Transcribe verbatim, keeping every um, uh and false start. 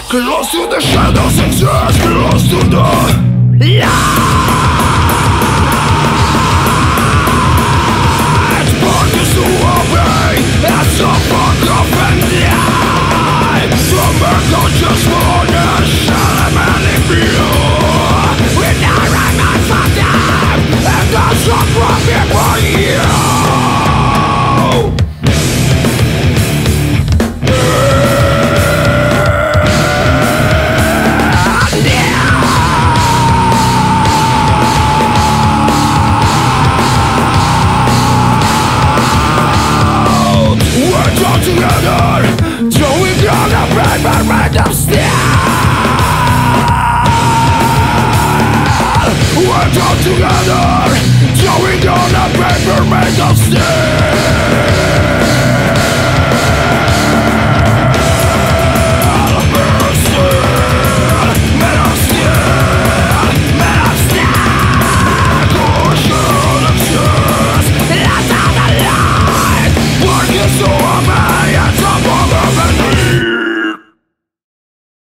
Close to the shadows exist, close to the light. Born to obey, as a fuck of and die. From a conscious morning, shall view. When I run my fuck and the shock from before you. Together, throwing down a paper made of steel. We're all together, throwing down a paper made of steel.